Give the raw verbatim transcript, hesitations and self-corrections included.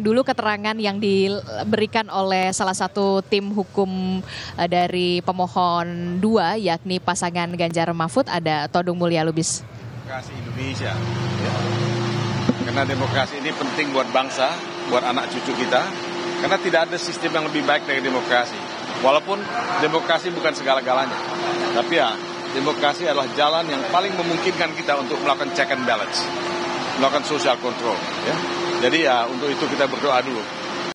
dulu keterangan yang diberikan oleh salah satu tim hukum uh, dari pemohon dua, yakni pasangan Ganjar Mahfud. Ada Todung Mulya Lubis. Demokrasi Indonesia, ya. Karena demokrasi ini penting buat bangsa, buat anak cucu kita. Karena tidak ada sistem yang lebih baik dari demokrasi. Walaupun demokrasi bukan segala-galanya, tapi ya demokrasi adalah jalan yang paling memungkinkan kita untuk melakukan check and balance, melakukan social control. Ya. Jadi ya untuk itu kita berdoa dulu.